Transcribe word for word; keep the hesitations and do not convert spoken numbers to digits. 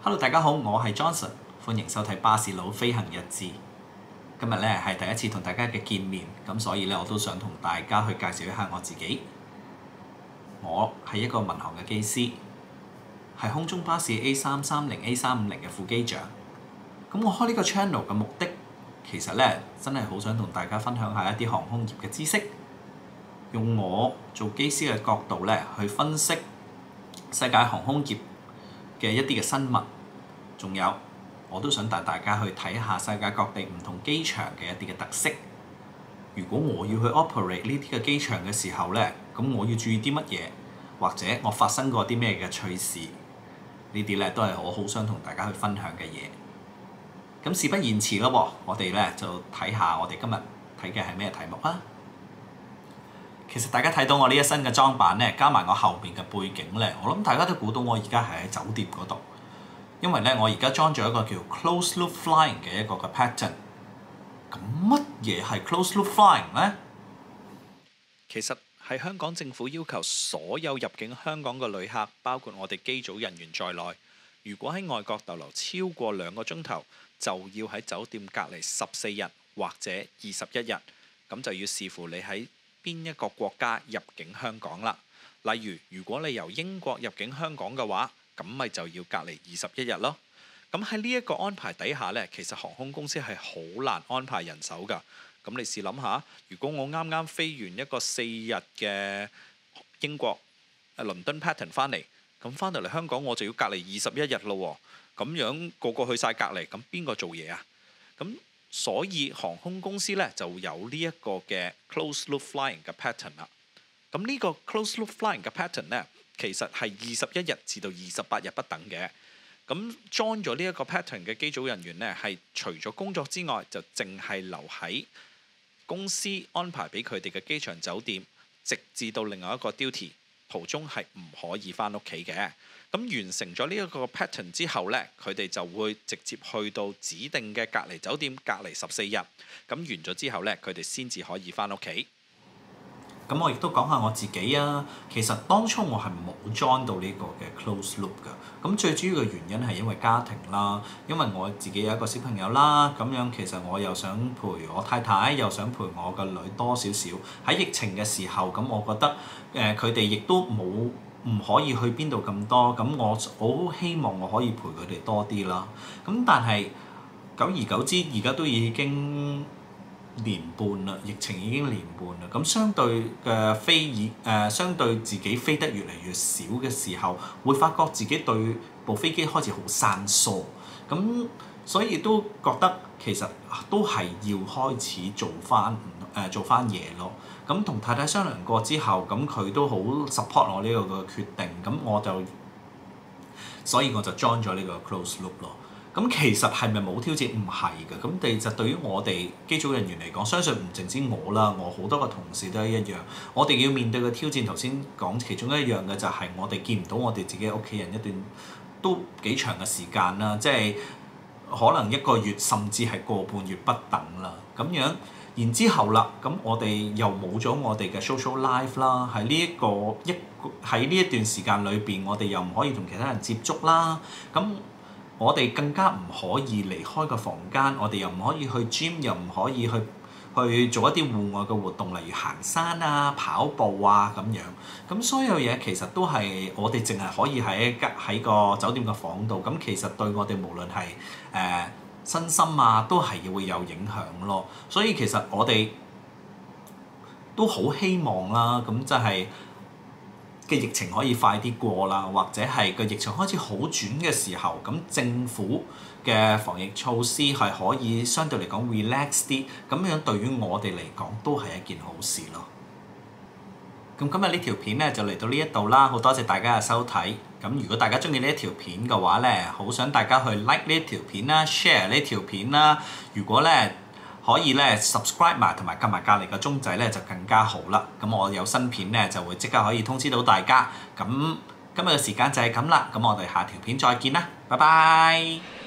Hello， 大家好，我係 Johnson， 歡迎收睇巴士佬飛行日誌。今日咧係第一次同大家嘅見面，咁所以咧我都想同大家去介紹一下我自己。我係一個民航嘅機師，係空中巴士 A 三三零 A 三五零嘅副機長。咁我開呢個 channel 嘅目的，其實咧真係好想同大家分享下一啲航空業嘅知識，用我做機師嘅角度咧去分析世界航空業嘅一啲嘅新聞，仲有我都想帶大家去睇下世界各地唔同機場嘅一啲嘅特色。如果我要去 operate 呢啲嘅機場嘅時候咧，咁我要注意啲乜嘢，或者我發生過啲咩嘅趣事，呢啲咧都係我好想同大家去分享嘅嘢。咁事不宜遲咯，我哋咧就睇下我哋今日睇嘅係咩題目啦。其實大家睇到我呢一身嘅裝扮咧，加埋我後邊嘅背景咧，我諗大家都估到我而家係喺酒店嗰度，因為咧我而家裝咗一個叫 closed loop flying 嘅一個嘅 pattern。咁乜嘢係 closed loop flying 咧？ 其實係香港政府要求所有入境香港嘅旅客，包括我哋機組人員在內，如果喺外國逗留超過兩個鐘頭，就要喺酒店隔離十四日或者二十一日，咁就要視乎你喺邊一個國家入境香港啦。例如，如果你由英國入境香港嘅話，咁咪就要隔離二十一日咯。咁喺呢一個安排底下呢，其實航空公司係好難安排人手㗎。咁你試諗下，如果我啱啱飛完一個四日嘅英國誒倫敦 pattern 翻嚟，咁翻到嚟香港我就要隔離二十一日咯。咁樣個個去晒隔離，咁邊個做嘢啊？咁所以航空公司咧就有呢一個嘅 closed loop flying 嘅 pattern 啦。咁呢個 closed loop flying 嘅 pattern 咧，其實係二十一日至到二十八日不等嘅。咁 join 咗呢一個 pattern 嘅機組人員咧，係除咗工作之外，就淨係留喺公司安排俾佢哋嘅機場酒店，直至到另外一個 duty 途中係唔可以翻屋企嘅。咁完成咗呢一個 pattern 之後呢，佢哋就會直接去到指定嘅隔離酒店隔離十四日。咁完咗之後呢，佢哋先至可以翻屋企。 咁我亦都講下我自己啊。其實當初我係冇 join 到呢個嘅 close loop 㗎。咁最主要嘅原因係因為家庭啦，因為我自己有一個小朋友啦。咁樣其實我又想陪我太太，又想陪我個女多少少。喺疫情嘅時候，咁我覺得誒佢哋亦都冇唔可以去邊度咁多。咁我好希望我可以陪佢哋多啲啦。咁但係久而久之，而家都已經年半啦，疫情已經年半啦。咁相對嘅飛以誒、呃，相對自己飛得越嚟越少嘅時候，會發覺自己對部飛機開始好生疏。咁所以都覺得其實都係要開始做翻誒、呃、做翻嘢咯。咁同太太商量過之後，咁佢都好 support 我呢個嘅決定。咁我就所以我就 join 咗呢個 close loop 咯。咁其實係咪冇挑戰？唔係嘅。咁其實對於我哋機組人員嚟講，相信唔淨止我啦，我好多個同事都係一樣。我哋要面對嘅挑戰，頭先講其中一樣嘅就係我哋見唔到我哋自己屋企人一段都幾長嘅時間啦，即係可能一個月甚至係個半月不等啦。咁樣然之後啦，咁我哋又冇咗我哋嘅 social life 啦。喺呢一個一喺呢一段時間裏邊，我哋又唔可以同其他人接觸啦。咁我哋更加唔可以離開個房間，我哋又唔可以去 gym， 又唔可以去去做一啲戶外嘅活動，例如行山啊、跑步啊咁樣。咁所有嘢其實都係我哋淨係可以喺喺個酒店嘅房度。咁其實對我哋無論係誒、呃、身心啊，都係會有影響咯。所以其實我哋都好希望啦，咁就係嘅疫情可以快啲過啦，或者係個疫情開始好轉嘅時候，咁政府嘅防疫措施係可以相對嚟講 relax 啲，咁樣對於我哋嚟講都係一件好事咯。咁今日呢條片咧就嚟到呢一度啦，好多謝大家嘅收睇。咁如果大家中意呢一條片嘅話咧，好想大家去 like 呢一條片啦 ，share 呢條片啦。如果咧可以咧 subscribe 埋同埋撳埋隔離個鐘仔咧就更加好啦。咁我有新片咧就會即刻可以通知到大家。咁今日嘅時間就係咁啦。咁我哋下條片再見啦，拜拜。